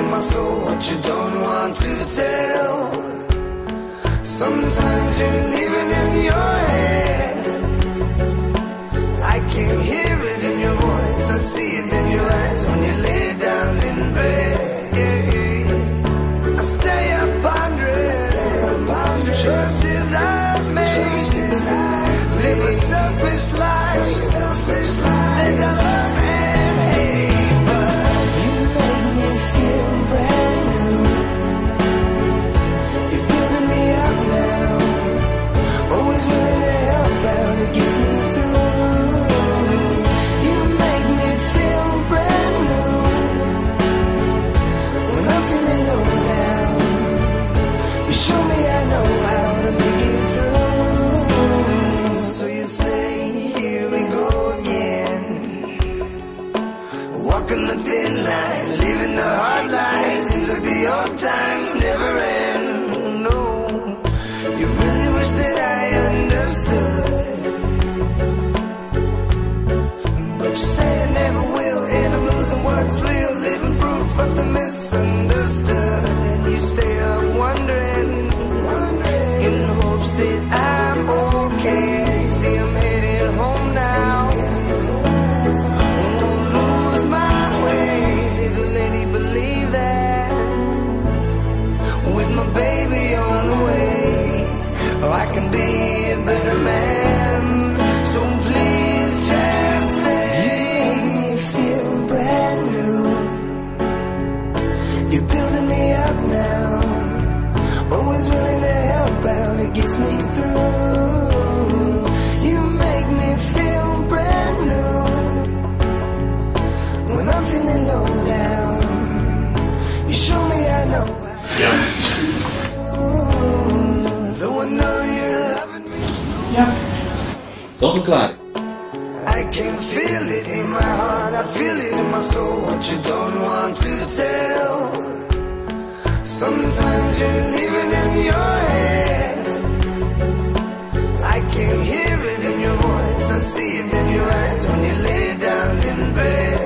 in my soul what you don't want to tell. Sometimes you're living in your head. I can hear it in your voice, I see it in your eyes when you lay down in bed. I stay up pondering choices I've made. Live a selfish life, think I love and hate, but you make me feel brand new. You're building me up now, always willing to help out, it gets me through. You make me feel brand new when I'm feeling low down. You show me I know how to make it through. So you say, here we go again, walking the thin line, living the hard life. Seems like the old times never end. No, you really wish that I understood, but you say I never will, and I'm losing what's real, living proof of the misunderstood. You stay up wondering in hopes that I'm okay. See, I'm headed home now, won't lose my way. Little lady, believe that, with my baby on the way, I can be a better man. So please just stay. You make me feel brand new. You're building me up now, always willing to help out, it gets me through. You make me feel brand new when I'm feeling low down. You show me I know though I know you're loving me. Ja. Dan verklaar ik. I can feel it in my heart, I feel it in my soul, what you don't want to tell. Sometimes you're living in your head. I can hear it in your voice, I see it in your eyes when you lay down in bed.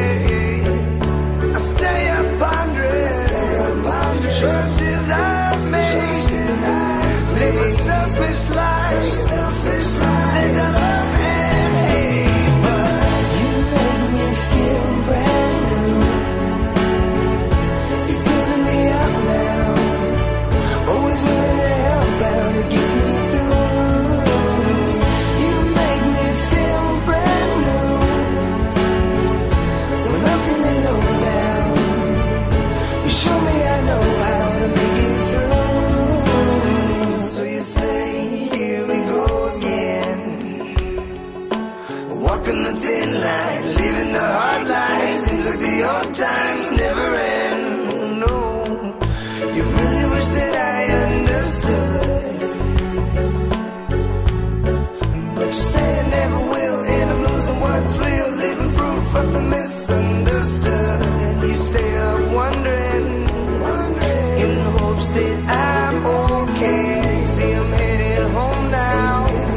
I stay up pondering choices I've made. Live a selfish life, think I love and hate, but you make me feel brand new. You're building me up now, always willing to help out, it gets me through. You make me feel brand new when I'm feeling low down. You show me I know how to make it through. So you say, here we go again, walking the thin line, living the hard life. Seems like the old times never end. No, you really wish that I understood, but you say I never will, and I'm losing what's real, living proof of the misunderstood. You stay up wondering in hopes that I'm okay. See, I'm headed home now,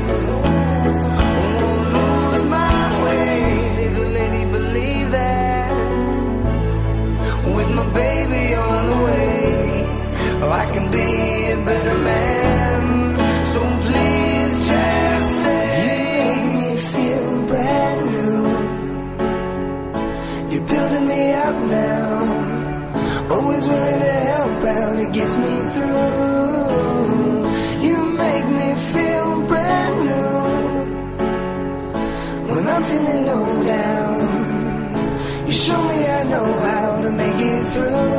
won't lose my way. Little lady, believe that, with my baby on the way, I can be a better man. So please just stay. You make me feel brand new. You're building me up now, always willing to help out, it gets me through. You make me feel brand new when I'm feeling low down. You show me I know how to make it through.